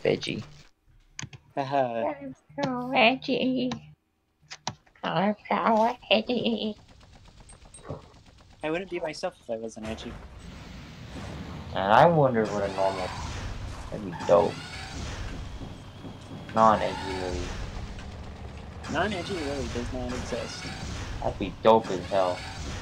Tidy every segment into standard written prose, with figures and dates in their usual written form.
veggie. Haha. Veggie. Cauliflower veggie. I wouldn't be myself if I wasn't edgy. And I wonder what a normal. That'd be dope. Non-edgy Lily. Non-edgy really does not exist. That'd be dope as hell.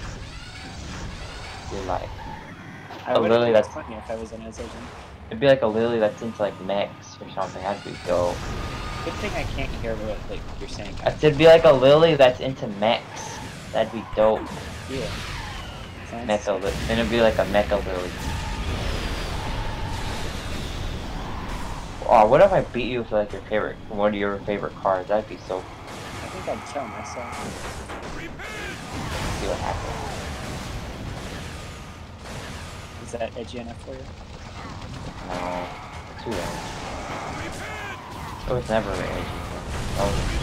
You're like I a would Lily think that's it's funny if I wasn't as edgy. it'd be like a Lily that's into like mechs or something. That'd be dope. Good thing I can't hear what like you're saying. I said be like a Lily that's into mechs. That'd be dope. Yeah. Mecha Lily. Then it'd be like a Mecha Lily. Oh, what if I beat you with like your favorite, one of your favorite cards? That'd be so. I think I'd kill myself. See what happens. Is that edgy enough for you? No, too edgy. It was never edgy. Oh.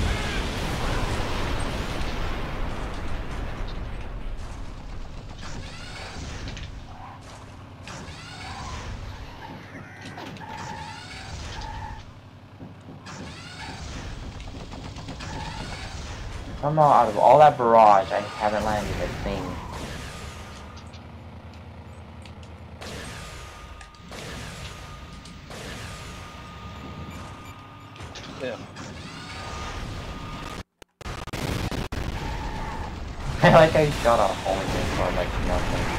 Somehow, out of all that barrage, I haven't landed a thing. Yeah. I like how you shot a hole in this for like nothing.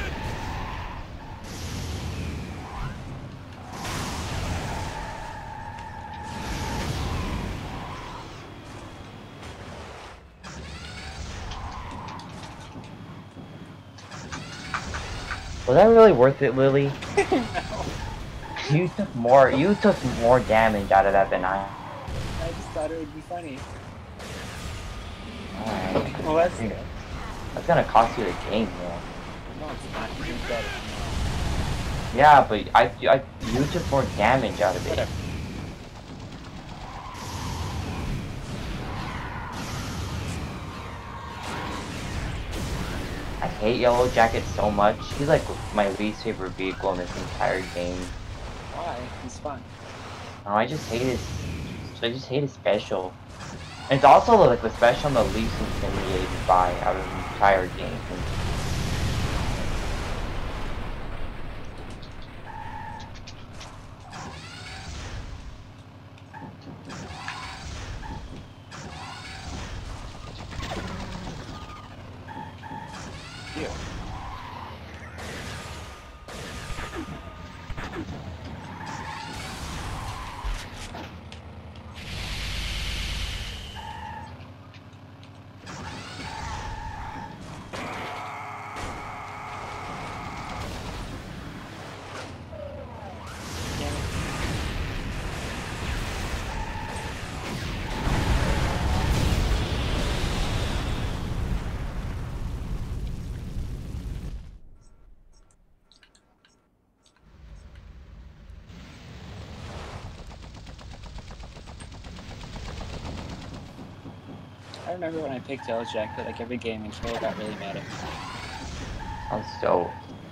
Was that really worth it, Lily? No. You took more damage out of that than I. I just thought it would be funny. Alright. Well, that's good. That's gonna cost you the game, man. No, it's not. You got it. Yeah, but you took more damage out of it. Whatever. I hate Yellow Jacket so much. He's like my least favorite vehicle in this entire game. Why? He's fun. No, I just hate his special. And it's also like the special I'm the least intimidated by out of the entire game. Yeah. I remember when I picked Yellow Jacket, like every game, and Kayla got really mad at me. That's dope.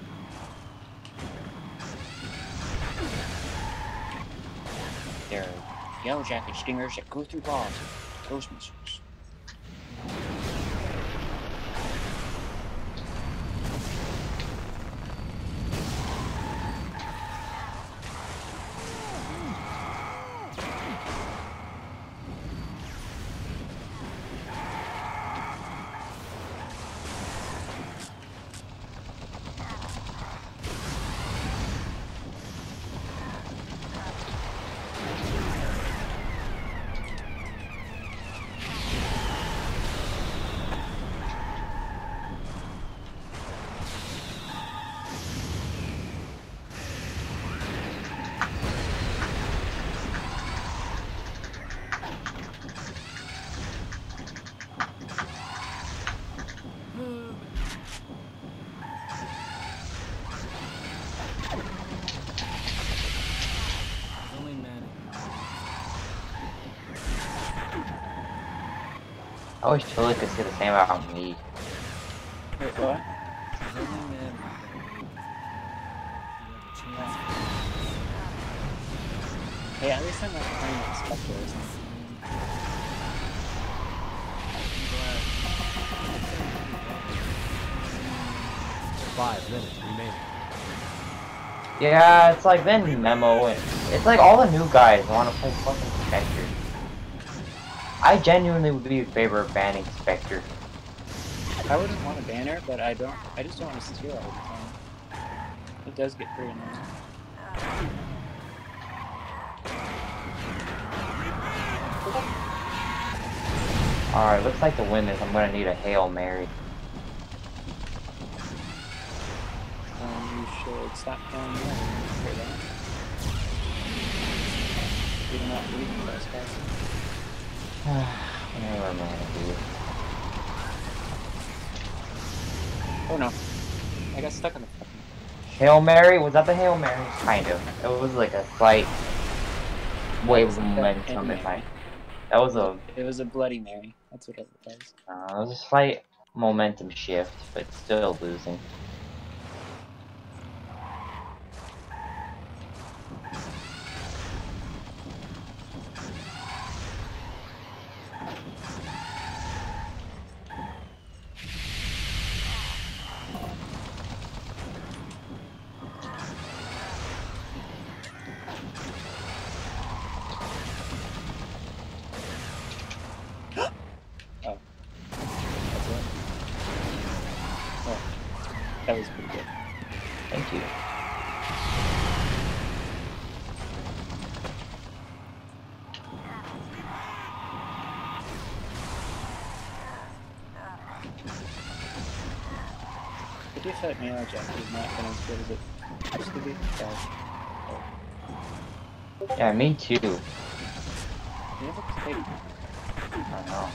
They're Yellow Jacket stingers that go through walls with ghost missiles. I wish Chili could say the same about me. Wait, what? Hey, at least I'm not playing with Spectre or something. 5 minutes remaining. Yeah, it's like then Memo and it's like all the new guys want to play fucking Spectre. I genuinely would be in favor of banning Spectre. I wouldn't want a banner, but I just don't want to steal all the time. It does get pretty annoying. Alright, looks like the win is I'm gonna need a Hail Mary. You should stop playing more for that. You do not leave the best guys. Whatever I'm gonna do. Oh no. I got stuck on the fucking... Hail Mary? Was that the Hail Mary? Kind of. It was like a slight wave of momentum in my... That was a... It was a Bloody Mary. That's what it was. It was a slight momentum shift, but still losing. That was pretty good. Thank you. I do feel like Melee Jack is not been as good as it used to be. Yeah, me too. You never played. I don't know.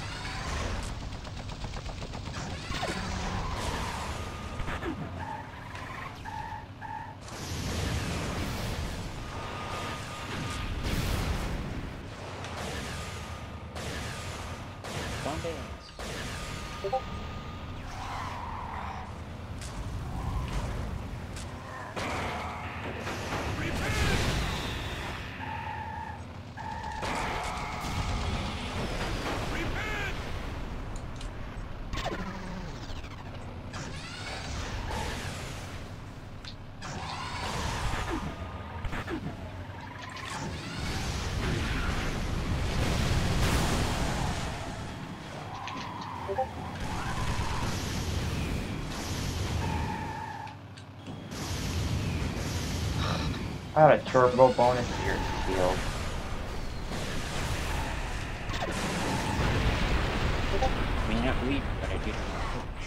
I got a turbo bonus here, shield. I may not leave, but I did have a push.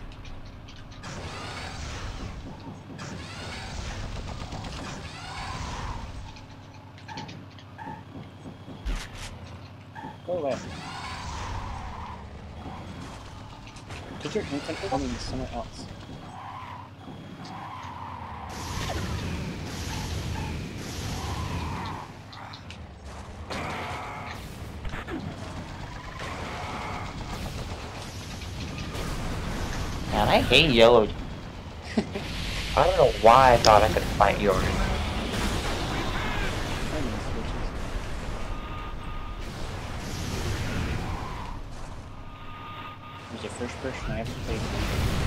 Go away. Get your infant coming somewhere else. Man, I hate yellow. I don't know why I thought I could fight yours. He's the first person I ever played with.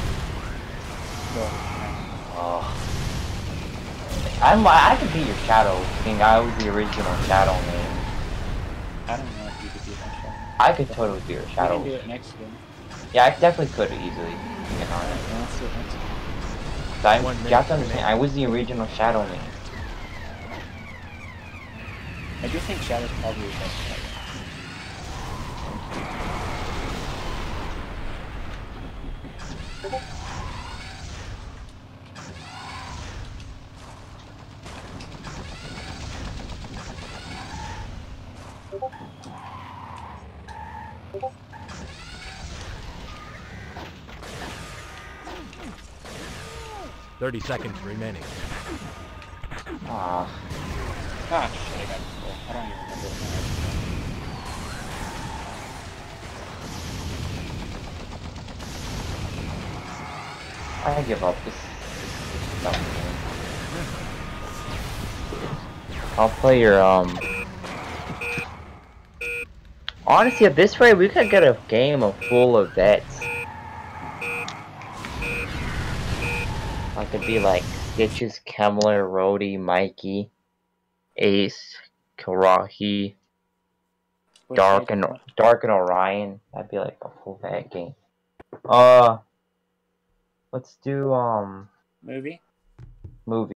Oh. I could be your Shadow King. I was the original Shadow man. I don't know if you could do that Shadow. I could totally be your Shadow. We can do it next game. Yeah, I definitely could easily. You know, Let's do it next game. you have to understand, I was the original Shadow man. I do think Shadow's probably the best Shadow. Thirty seconds remaining. Ah, Shit, I got full. I don't even remember I give up. This is not I'll play your Honestly, at this rate, we could get a game of full of vets. Like, it'd be like Stitches, Kemmler, Rhodey, Mikey, Ace, Karahi, Which Dark and Orion. That'd be like a full vet game. Let's do movie? movie.